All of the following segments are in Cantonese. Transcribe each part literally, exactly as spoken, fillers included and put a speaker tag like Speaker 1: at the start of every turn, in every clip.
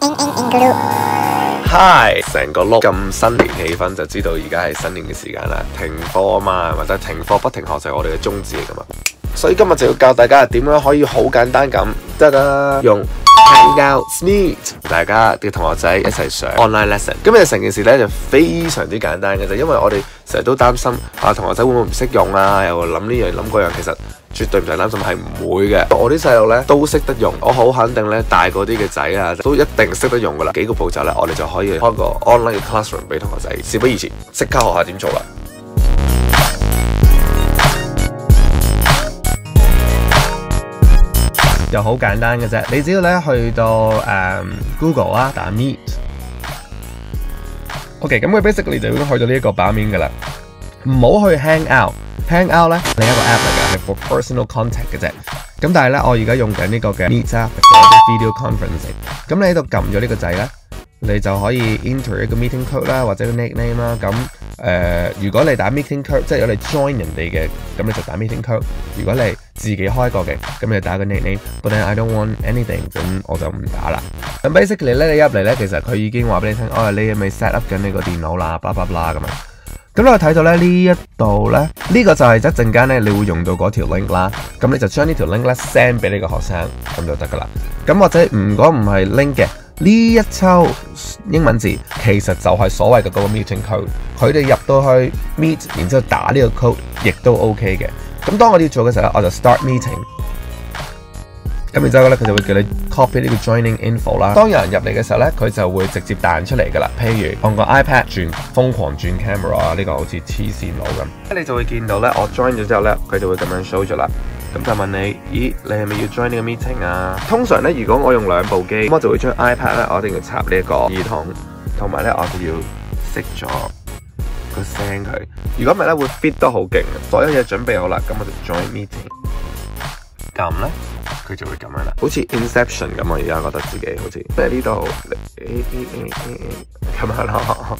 Speaker 1: Hi， 成個碌咁新年氣氛，就知道而家係新年嘅時間啦。停課啊嘛，或者停課不停學就係我哋嘅宗旨嚟噶嘛。所以今日就要教大家點樣可以好簡單咁，得啦，用 Hangouts Meet 大家嘅同學仔一齊上 online lesson。咁其實成件事咧就非常之簡單嘅啫，因為我哋成日都擔心啊同學仔會唔會唔識用啊，又諗呢樣諗嗰樣，其實絕對唔使擔心，係唔會嘅。我啲細路咧都識得用，我好肯定咧大個啲嘅仔啊都一定識得用噶啦。幾個步驟咧，我哋就可以開個 online 嘅 classroom 俾同學仔。事不宜遲，即刻學下點做啦。又好簡單嘅啫，你只要咧去到誒、um, Google 啊，打 Meet。OK， 咁佢 basically 就已經去到呢一個版面噶啦。唔好去 Hangout。Hangout 咧另一個 app 嚟嘅，係 for personal contact 嘅啫。咁但係咧，我而家用緊呢個嘅 Meet 啊 ，for video conferencing。咁你喺度撳咗呢個掣咧，你就可以 enter 一個 meeting code 啦，或者個 nickname 啦。咁誒、呃，如果你打 meeting code， 即係如果你 join 人哋嘅，咁你就打 meeting code。如果你自己開過嘅，咁你就打個 nickname。But then I don't want anything， 咁我就唔打啦。咁 basically 咧，你入嚟咧，其實佢已經話俾你聽，哦，你係咪 set up 緊你個電腦啦，blah blah blah咁樣。咁你睇到咧呢一度咧，呢、這個就係一陣間咧你會用到嗰條 link 啦。咁你就將呢條 link 咧 send 俾你個學生，咁就得噶啦。咁或者如果唔係 link 嘅，呢一抽英文字其實就係所謂嘅嗰個 meeting code。佢哋入到去 meet， 然之後打呢個 code， 亦都 OK 嘅。咁當我哋要做嘅時候咧，我就 start meeting。咁然之後咧，佢就會叫你 copy 呢個 joining info 啦。當有人入嚟嘅時候咧，佢就會直接彈出嚟噶啦。譬如用個 iPad 轉瘋狂轉 camera 啊，呢個好似黐線佬咁。你就會見到咧，我 join 咗之後咧，佢就會咁樣 show 咗啦。咁就問你，咦，你係咪要 join 呢個 meeting 啊？通常咧，如果我用兩部機，咁我就會將 iPad 咧，我一定要插呢一個耳筒，同埋咧，我就要熄咗個聲佢。如果唔係咧，會 fit 得好勁。所有嘢準備好啦，咁我就 join meeting。撳咧，佢就會咁樣啦，好似 Inception 咁。我而家覺得自己好似喺呢度咁樣咯。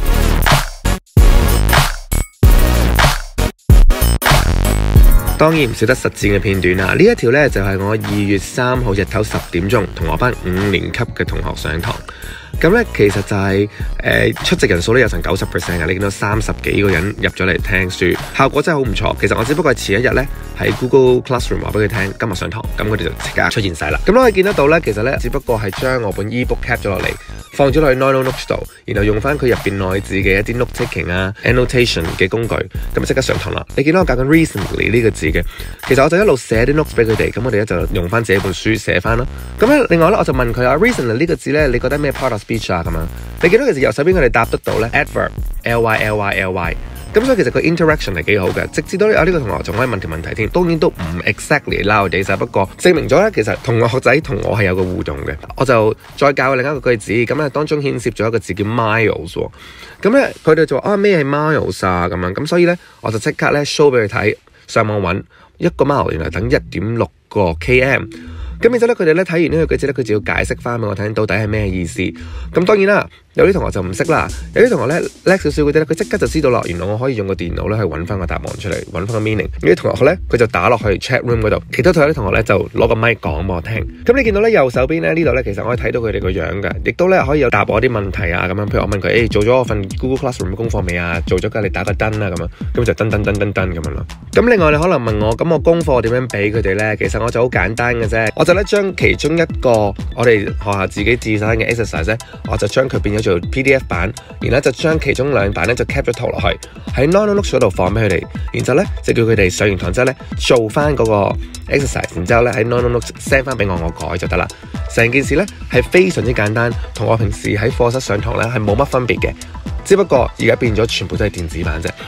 Speaker 1: 當然唔少得實戰嘅片段啦。呢一條呢，就係、是、我二月三號日頭十點鐘同我班五年級嘅同學上堂。咁咧，其實就係、是、誒、呃、出席人數咧有成九十 percent 嘅，你見到三十幾個人入咗嚟聽書，效果真係好唔錯。其實我只不過係前一日咧喺 Google Classroom 話俾佢聽今日上堂，咁佢哋就即刻出現晒啦。咁我哋見得到咧，其實咧只不過係將我本 ebook cap 咗落嚟，放咗落去 Nono Notes 度，然後用翻佢入邊內置嘅一啲 note taking 啊、annotation 嘅工具，咁即刻上堂啦。你見到我教緊 recently 呢個字嘅，其實我就一路寫啲 notes 俾佢哋，咁我哋咧就用翻自己本書寫翻咯。咁咧，另外咧我就問佢啊 recently 呢個字咧，你覺得咩 part of speech 啊咁樣？你見到其實右手邊佢哋答得到咧 adverb L Y L Y L Y， 咁所以其實個 interaction 係幾好嘅。直至到有呢個同學仲可以問條問題添，當然都唔 exactly nowadays， 不過證明咗咧其實同學仔同我係有個互動嘅。我就再教另一個句子，咁咧當中牽涉咗一個字叫 miles 喎。咁咧佢哋就話啊咩係 miles 啊咁樣，咁所以咧我就即刻咧 show 俾佢睇，上網揾一個 mile 原來等一點六個 km。咁然之後咧，佢哋咧睇完呢個句子咧，佢就要解釋翻俾我聽，到底係咩意思。咁當然啦，有啲同學就唔識啦，有啲同學咧叻少少嗰啲咧，佢即刻就知道啦。原來我可以用個電腦咧去揾翻個答案出嚟，揾翻個 meaning。有啲同學咧，佢就打落去 chat room 嗰度，其他有啲同學咧就攞個咪講俾我聽。咁你見到咧右手邊咧呢度咧，其實我可以睇到佢哋個樣嘅，亦都咧可以有答我啲問題啊咁樣。譬如我問佢，誒、欸、做咗我份 Google Classroom 嘅功課未啊？做咗㗎，你打個燈啊咁樣，咁就噔噔噔噔噔咁樣咯。咁另外你可能問我，咁我功課點樣俾佢哋咧？其實我就好簡單嘅啫，我就咧將其中一個我哋學校自己自身嘅 exercise 咧，我就將佢變咗做 P D F 版，然後就將其中兩版咧就 cap 咗圖落去喺 Nono Notes 嗰度放俾佢哋，然後咧就叫佢哋上完堂之後咧做翻嗰個 exercise， 然之後咧喺 Nono Notes send 翻俾我，我改就得啦。成件事咧係非常之簡單，同我平時喺課室上堂咧係冇乜分別嘅，只不過而家變咗全部都係電子版啫。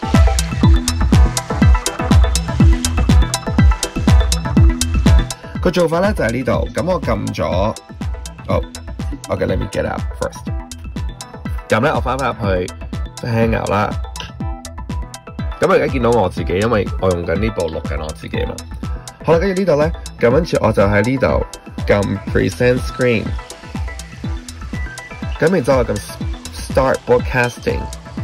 Speaker 1: 個做法咧就係呢度，咁我撳咗，哦 ，OK，let me get up first。咁咧我翻返入去 Hangout 啦，咁我而家見到我自己，因為我用緊呢部錄緊我自己嘛。好啦，跟住呢度咧，咁跟住我就喺呢度撳 Present Screen， 咁然之後我撳 Start Broadcasting，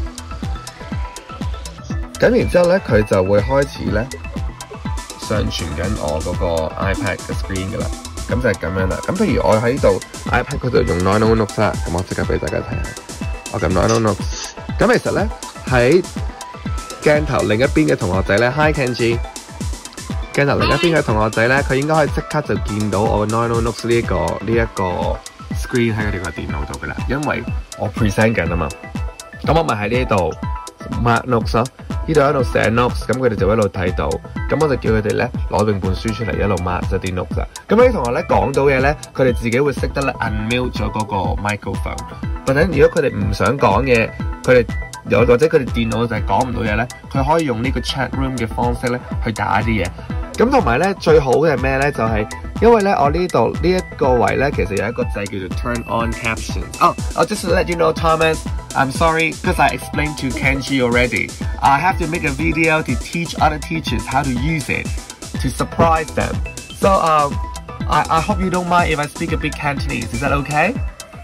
Speaker 1: 咁然之後咧佢就會開始咧上傳緊我嗰個 iPad 嘅 screen 噶啦。 咁就係咁樣啦。咁譬如我喺度 iPad 嗰度用 Nino Notes 啦，咁我即刻俾大家睇下。我撳 Nino Notes， 咁其實咧喺鏡頭另一邊嘅同學仔咧 ，Hi Kenji。鏡頭另一邊嘅同學仔咧，佢應該可以即刻就見到我 Nino Notes 呢一個呢一個 screen 喺佢哋個電腦度噶啦，因為我 present 緊啊嘛。咁我咪喺呢度 mark notes 咯，呢度喺度寫 notes， 咁佢哋就一路睇到。咁我就叫佢哋咧攞定本書出嚟，一路 mark 咗啲 notes 啊。咁啲同學咧講到嘢咧，佢哋自己會識得咧 unmute 咗嗰個 microphone。或者如果佢哋唔想講嘢，佢哋又或者佢哋電腦就係講唔到嘢咧，佢可以用呢個 chat room 嘅方式咧去打啲嘢。咁同埋咧最好嘅係咩咧？就係、是、因為咧我呢度呢一個位咧，其實有一個掣叫做 Turn on Captions。Oh, I'll just let you know, Thomas. I'm sorry because I explained to Kenji already. I have to make a video to teach other teachers how to use it to surprise them. So um, I I hope you don't mind if I speak a bit Cantonese. Is that okay?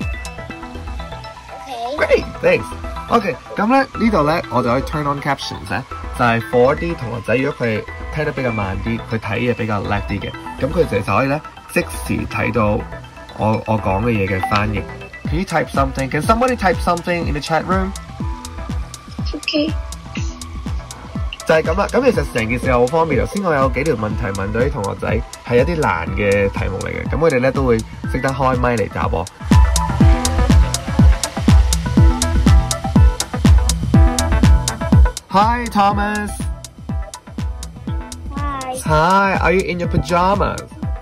Speaker 2: Okay.
Speaker 1: Great, thanks. OK， 咁咧呢度咧我就可以 turn on captions 咧，就係 for 啲同學仔，如果佢聽得比較慢啲，佢睇嘢比較叻啲嘅，咁佢哋就可以咧即時睇到我我講嘅嘢嘅翻譯。Can you type something? Can somebody type something in the chat room?
Speaker 2: OK。
Speaker 1: 就係咁啦。咁其實成件事好方便。頭先我有幾條問題問到啲同學仔，係一啲難嘅題目嚟嘅，咁佢哋咧都會識得開咪嚟答我。Hi, Thomas.
Speaker 2: Hi.
Speaker 1: Hi, are you in your pajamas?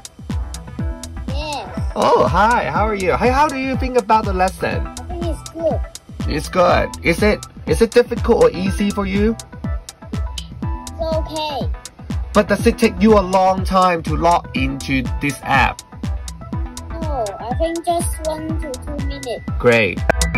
Speaker 2: Yes.
Speaker 1: Oh, hi, how are you? Hey, how do you think about the lesson?
Speaker 2: I think it's good.
Speaker 1: It's good. Is it is it difficult or easy for you?
Speaker 2: It's okay.
Speaker 1: But does it take you a long time to log into this app?
Speaker 2: No, I think just one to two minutes.
Speaker 1: Great.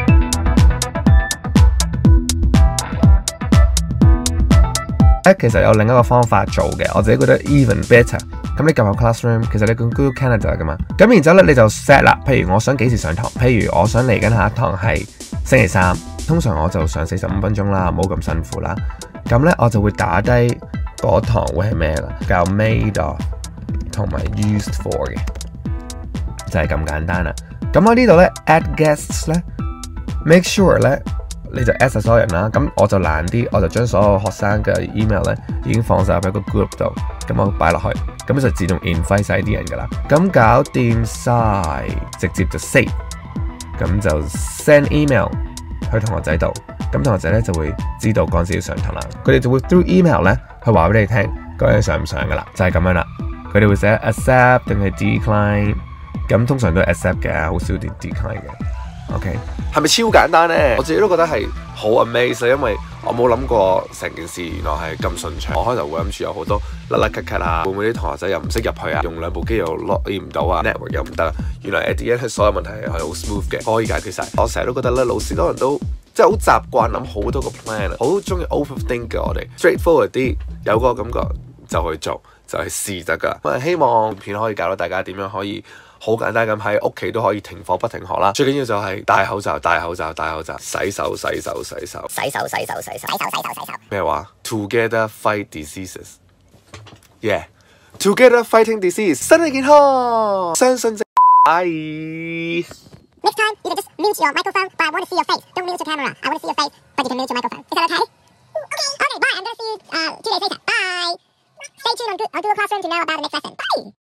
Speaker 1: 咧其實有另一個方法做嘅，我自己覺得 even better。咁你撳入 Classroom， 其實你撳 Google Canada 噶嘛。咁然之後咧你就 set 啦，譬如我想幾時上堂，譬如我想嚟緊下一堂係星期三，通常我就上四十五分鐘啦，唔好咁辛苦啦。咁咧我就會打低嗰堂會係咩啦，教 made of 同埋 used for 嘅，就係咁簡單啦。咁喺呢度咧 add guests 咧 ，make sure 咧。你就 add 晒所有人啦，咁我就難啲，我就將所有學生嘅 email 咧已經放晒入喺個 group 度，咁我擺落去，咁就自動 invite 晒啲人噶啦。咁搞掂晒，直接就 save，咁就 send email 去同學仔度，咁同學仔咧就會知道嗰陣時要上堂啦。佢哋就會 through email 咧去話俾你聽究竟上唔上噶啦，就係咁樣啦。佢哋會寫 accept 定係 decline， 咁通常都係 accept 嘅，好少啲 decline 嘅。OK， 係咪超簡單呢？我自己都覺得係好 amazed， 因為我冇諗過成件事原來係咁順暢。我開頭會諗住有好多甩甩咳咳啊，會唔會啲同學仔又唔識入去啊？用兩部機又 log 唔到啊 ，network 又唔得啊。原來 at the end 所有問題係好 smooth 嘅，可以解決晒。我成日都覺得咧，老師可能都即係好習慣諗好多個 plan， 好中意 overthink 嘅我哋 straightforward 啲，有個感覺就去做，就係試得㗎。我係希望片可以教到大家點樣可以。好簡單咁喺屋企都可以停課不停學啦，最緊要就係戴口罩、戴口罩、戴口罩，洗手、洗手、洗手、
Speaker 2: 洗手、洗手、洗手、洗手、洗手、洗手。
Speaker 1: 咩話 ？Together fight diseases. Yeah, together fighting disease. 身體健康，相信正。Bye.
Speaker 2: Next time, you can just mute your microphone, but I want to see your face. Don't mute your camera. I want to see your face, but you can mute your microphone. Is that okay? Okay. Okay. Bye. I'm gonna see you uh, two days later. Bye. Stay tuned on, on Google Classroom to know about the next lesson. Bye.